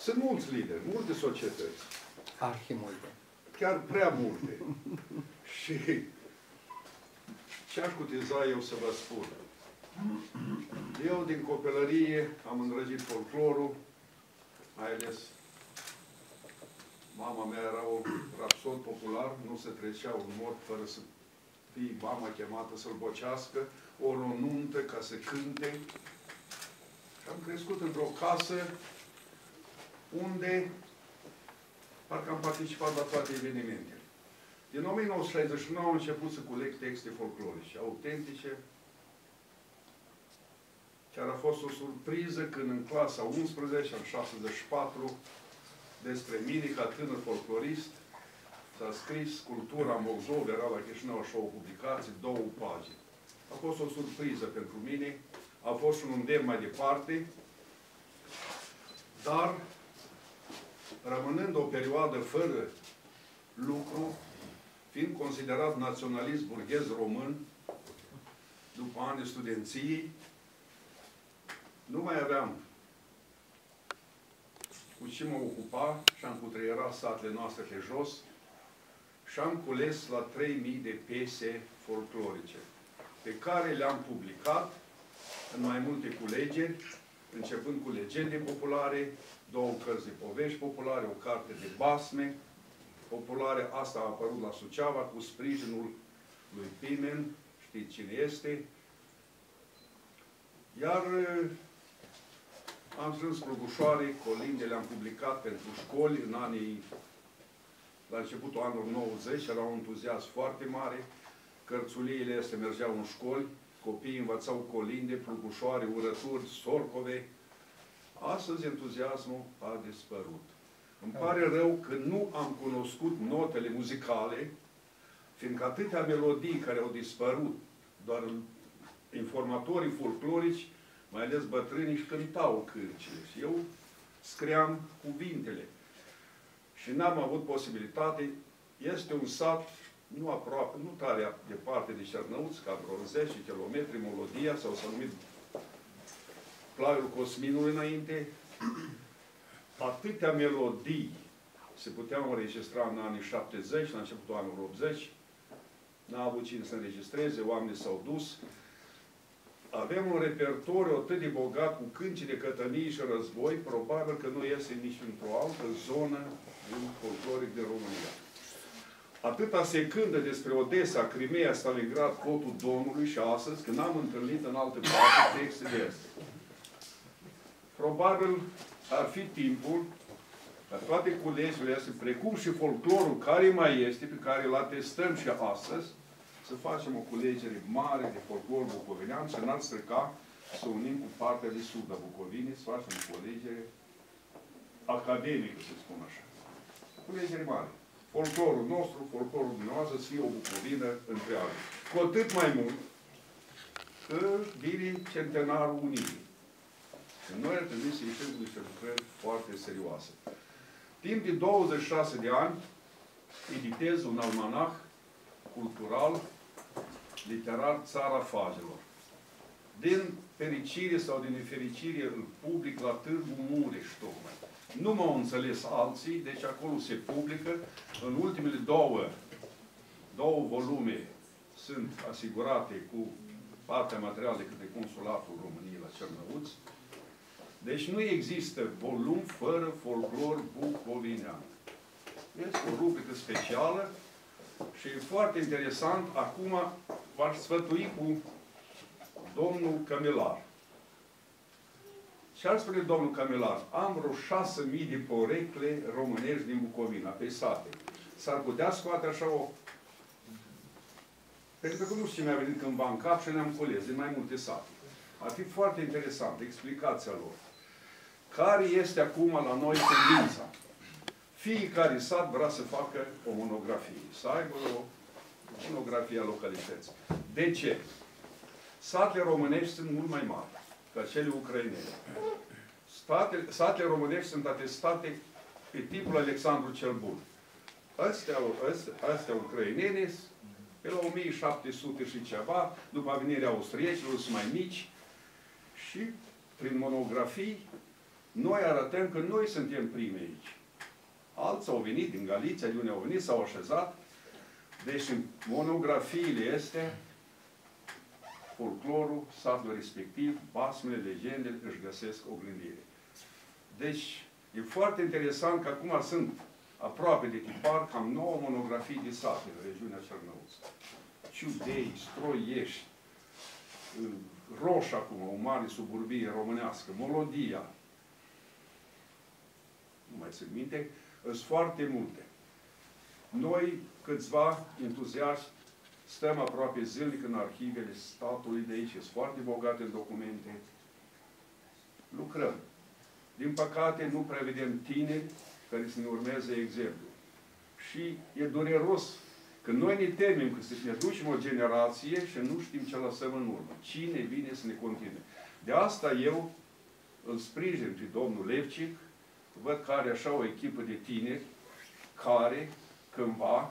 Sunt mulți lideri, multe societăți. Arhimulte. Chiar prea multe. Și ce aș cutiza eu să vă spun? Eu, din copilărie, am îndrăgit folclorul, mai ales mama mea era un rapsod popular, nu se trecea un mort fără să fie mama chemată să-l bocească, ori o nuntă ca să cânte. Și am crescut într-o casă unde parcă am participat la toate evenimentele. Din 1969 am început să culeg texte folclorice, autentice. Chiar a fost o surpriză când în clasa 11, în 74, despre mine, ca tânăr folclorist, s-a scris Cultura Moldov, era la Chișinău și o publicație, 2 pagini. A fost o surpriză pentru mine, a fost un îndemn mai departe, dar rămânând o perioadă fără lucru, fiind considerat naționalist burghez român, după ani de studenție, nu mai aveam cu ce mă ocupa și am cutreierat satele noastre pe jos și am cules la 3000 de piese folclorice, pe care le-am publicat în mai multe culegeri, începând cu legende populare, 2 cărți de povești populare, o carte de basme populare. Asta a apărut la Suceava cu sprijinul lui Pimen, știți cine este. Iar am strâns plugușoare, colinde, le-am publicat pentru școli în anii, la începutul anului 90, era un entuziasm foarte mare. Cărțuliile astea mergeau în școli, copiii învățau colinde, plugușoare, urături, sorcove. Astăzi entuziasmul a dispărut. Îmi pare rău că nu am cunoscut notele muzicale, fiindcă atâtea melodii care au dispărut, doar informatorii folclorici, mai ales bătrânii, își cântau cârcile. Și eu scriam cuvintele. Și n-am avut posibilitate. Este un sat, nu aproape, nu tare departe de Cernăuți, ca vreo 10 km, Molodia, sau s-a numit Plaiul Cosminului înainte. Atâtea melodii se puteau înregistra în anii 70, la începutul anului 80. N-a avut cine să înregistreze, oamenii s-au dus. Avem un repertoriu atât de bogat cu cântece de cătănii și război, probabil că nu iese nici într-o altă zonă din folcloric de România. Atâta se cântă despre Odessa, Crimea, Stalingrad, Cotul Domnului și astăzi, când am întâlnit în alte parte texte de astea. Probabil ar fi timpul ca toate culegerile astea, precum și folclorul care mai este, pe care îl atestăm și astăzi, să facem o culegere mare de folclor bucovinean și n-ar strica să unim cu partea de sud a Bucovinei, să facem o culegere academică, să spun așa. Culegere mare. Folclorul nostru, folclorul dumneavoastră, să fie o Bucovină întreagă. Cu atât mai mult că vine centenarul Unirii. Și noi ar trebui să ieșim cu niște lucrări foarte serioase. Timp de 26 de ani, editez un almanah cultural, literar, Țara Fagelor. Din fericire sau din nefericire îl public la Târgu Mureș, tocmai. Nu m-au înțeles alții, deci acolo se publică. În ultimele două volume sunt asigurate cu partea materială de către Consulatul României la Cernăuți. Deci nu există volum fără folclor bucovinean. Este o rubrică specială și e foarte interesant. Acum v-aș sfătui cu domnul Cămelar. Ce ar spune domnul Cămelar? Am vreo 6.000 de porecle românești din Bucovina, pe sate. S-ar putea scoate așa o... Pentru că nu știu ce mi-a venit cândva în cap și ne-am cules din mai multe sate. Ar fi foarte interesant explicația lor. Care este acum la noi tendința? Fiecare sat vrea să facă o monografie, să aibă o monografie a localității. De ce? Satele românești sunt mult mai mari ca cele ucrainene. Satele românești sunt atestate pe tipul Alexandru cel Bun. Astea ucrainene, pe la 1700 și ceva, după venirea austriecilor, sunt mai mici și prin monografii Noi arătăm că noi suntem primi aici. Alții au venit din Galiția, de unde au venit, s-au așezat. Deci în monografiile este folclorul satului respectiv, basmele, legendele își găsesc oglindire. Deci, e foarte interesant că acum sunt aproape de tipar cam 9 monografii de sate în regiunea Cernăuț. Ciudei, Stroiești, Roș acum, o mare suburbie românească, Molodia. Nu mai țin minte, sunt foarte multe. Noi, câțiva entuziaști, stăm aproape zilnic în arhivele statului de aici, sunt foarte bogate în documente. Lucrăm. Din păcate, nu prea vedem tineri care să ne urmeze exemplu. Și e dureros că noi ne temem că să ne ducem o generație și nu știm ce lăsăm în urmă. Cine vine să ne continue? De asta eu îl sprijin pe domnul Levcic, văd că are așa o echipă de tineri care, cândva,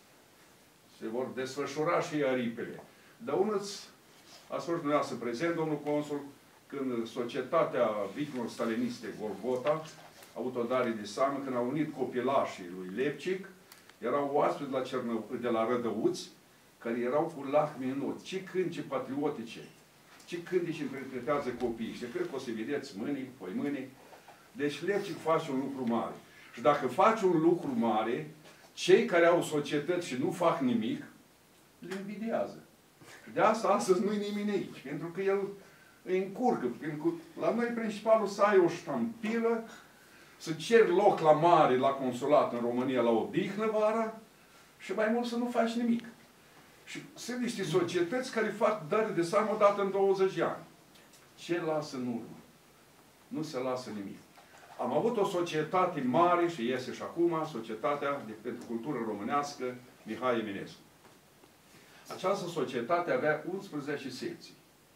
se vor desfășura și aripile. Dar unul-ți a spus dumneavoastră prezent, domnul consul, când societatea victimelor staliniste Golgota a avut o dare de seamă, când au unit copilașii lui Levcic, erau oaspeți de la Rădăuți, care erau cu lacrimi în ochi. Ce cântice patriotice, ce cântece interpretează copiii. Și cred că o să vedeți mâini, poi mâini. Deci Levcic face un lucru mare. Și dacă faci un lucru mare, cei care au societăți și nu fac nimic, le invidiază. De asta astăzi nu-i nimeni aici. Pentru că el îi încurcă. Pentru că la noi principalul să ai o ștampilă, să ceri loc la mare, la consulat în România, la odihnă vara, și mai mult să nu faci nimic. Și sunt niște societăți care fac dări de seamă o dată în 20 de ani. Ce lasă în urmă? Nu se lasă nimic. Am avut o societate mare și iese și acum, Societatea pentru Cultură Românească Mihai Eminescu. Această societate avea 11 secții.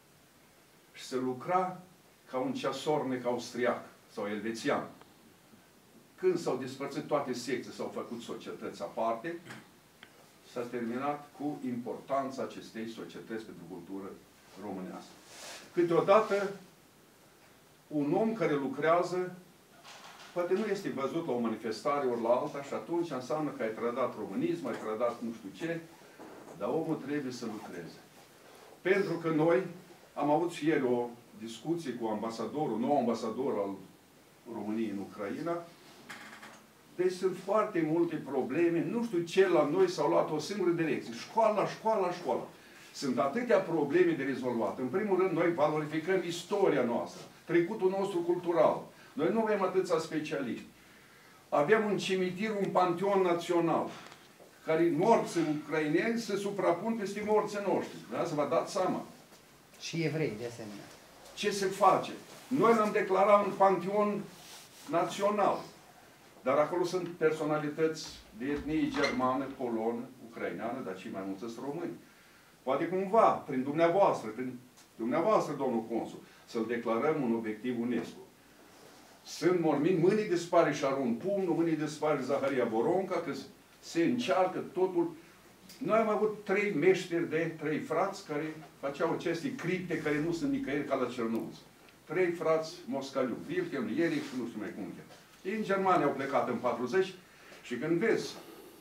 Și se lucra ca un ceasornic austriac sau elvețian. Când s-au despărțit toate secțiile, s-au făcut societăți aparte, s-a terminat cu importanța acestei societăți pentru cultură românească. Câteodată, un om care lucrează, poate nu este văzut la o manifestare ori la alta și atunci înseamnă că ai trădat românism, ai trădat nu știu ce, dar omul trebuie să lucreze. Pentru că noi am avut și ieri o discuție cu ambasadorul, nou ambasador al României în Ucraina. Deci sunt foarte multe probleme, nu știu ce la noi s-au luat o singură direcție. Școala, școala, școala. Sunt atâtea probleme de rezolvat. În primul rând, noi valorificăm istoria noastră, trecutul nostru cultural. Noi nu avem atâția specialiști. Avem un cimitir, un panteon național, care morți ucraineni se suprapun peste morții noștri. Da? Să vă dați seama. Și evrei, de asemenea. Ce se face? Noi l-am declarat un panteon național. Dar acolo sunt personalități de etnie germană, polonă, ucraineană, dar și mai mulți sunt români. Poate cumva, prin dumneavoastră, domnul consul, să-l declarăm un obiectiv UNESCO. Sunt mormini, mâinii dispare Șaron Pumnu, mâinii dispare Zaharia Boronca, că se încearcă totul. Noi am avut 3 meșteri de 3 frați care făceau aceste cripte care nu sunt nicăieri ca la Cernăuț. 3 frați Moscaliu, Wilhelm, Eric și nu știu mai cum chiar. Ei în Germania au plecat în 40 și când vezi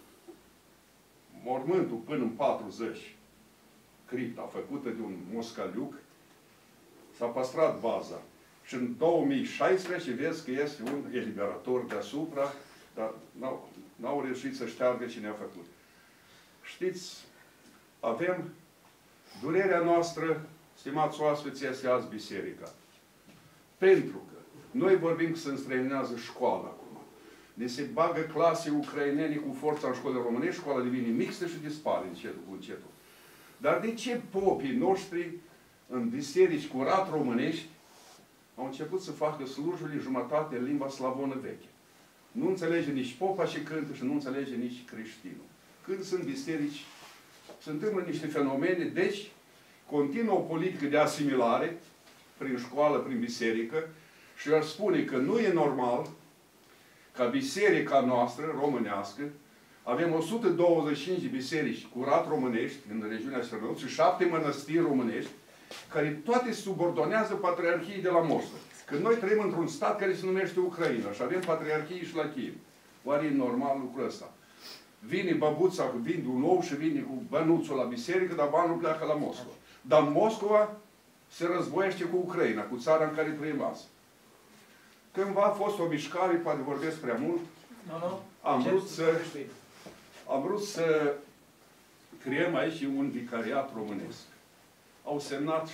mormântul până în 40, cripta făcută de un moscaliuc, s-a păstrat baza. Și în 2016 vezi că este un eliberator deasupra, dar n-au reușit să șteargă cine a făcut. Știți, avem durerea noastră, stimați oaspeți, este azi biserica. Pentru că noi vorbim că se înstrăinează școala acum. Ne se bagă clase ucrainene cu forța în școlile românești, școala devine mixtă și dispare încetul cu încetul. Dar de ce popii noștri în biserici curat românești au început să facă slujbele jumătate în limba slavonă veche? Nu înțelege nici popa și cântă și nu înțelege nici creștinul. Când sunt biserici, se întâmplă niște fenomene, deci continuă o politică de asimilare prin școală, prin biserică, și aș spune că nu e normal ca biserica noastră, românească, avem 125 de biserici curat românești în regiunea Cernăuț și 7 mănăstiri românești, care toate subordonează Patriarhiei de la Mostar. Când noi trăim într-un stat care se numește Ucraina și avem patriarhie și la Kiev, oare e normal lucrul ăsta? Vine băbuța cu bindul nou și vine cu bănuțul la biserică, dar banul pleacă la Moscova. Dar Moscova se războiește cu Ucraina, cu țara în care trăim azi. Cândva a fost o mișcare, poate vorbesc prea mult, am vrut să creăm aici un vicariat românesc. Au semnat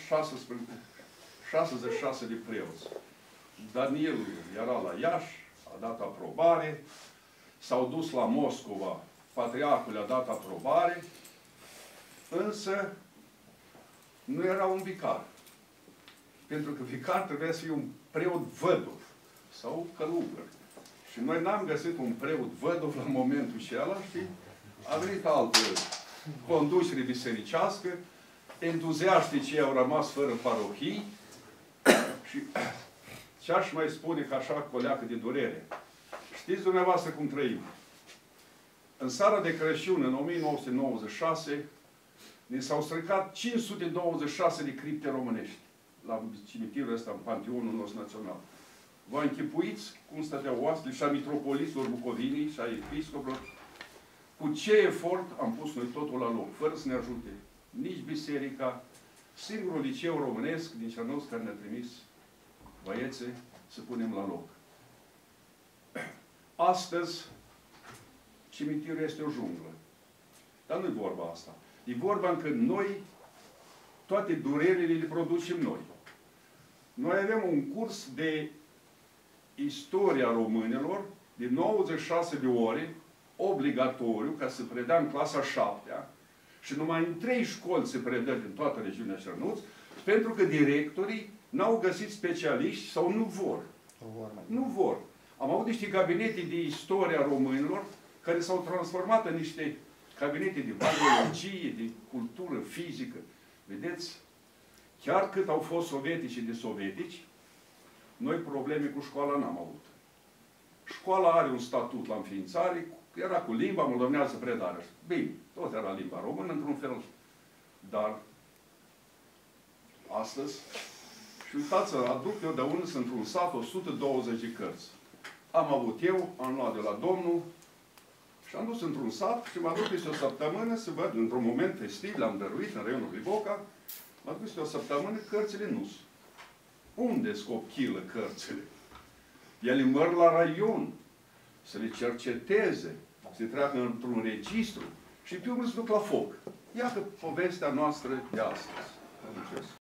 66 de preoți. Daniel era la Iași, a dat aprobare, s-au dus la Moscova, patriarhul a dat aprobare, însă nu era un vicar. Pentru că vicar trebuia să fie un preot văduv sau călugăr. Și noi n-am găsit un preot văduv la momentul acela și a venit altă conducere bisericească, entuziaștii ce au rămas fără parohii și ce aș mai spune că așa coleacă de durere. Știți dumneavoastră cum trăim? În seara de Crăciun, în 1996, ne s-au stricat 526 de cripte românești la cimitirul ăsta, în Panteonul nostru național. Vă închipuiți cum stăteau oasele și a mitropoliților Bucovinii și a episcopilor? Cu ce efort am pus noi totul la loc, fără să ne ajute nici biserica, singurul liceu românesc din Cernăuți care ne-a trimis băiețe să punem la loc. Astăzi, cimitirul este o junglă. Dar nu-i vorba asta. E vorba că noi, toate durerile le producem noi. Noi avem un curs de istoria românilor de 96 de ore, obligatoriu, ca să predea în clasa 7-a, și numai în 3 școli se predă din toată regiunea Cernăuți, pentru că directorii n-au găsit specialiști sau nu vor. Nu vor. Am avut niște gabinete de istoria românilor care s-au transformat în niște cabinete de biologie, de cultură fizică. Vedeți? Chiar cât au fost sovietici și de sovietici, noi probleme cu școala n-am avut. Școala are un statut la înființare, era cu limba moldovenească predare. Bine, tot era limba română într-un fel. Dar astăzi, și uitați, aduc eu de unde sunt într-un sat 120 de cărți. Am avut eu, am luat de la Domnul și am dus într-un sat și m-am dus peste o săptămână să văd, într-un moment festiv, l-am dăruit în raionul Liboca, m-am dus peste o săptămână, cărțile nu sunt. Unde scopchilă cărțile? Ele măr la raion, să le cerceteze, să le treacă într-un registru și pe urmă se duc la foc. Iată povestea noastră de astăzi.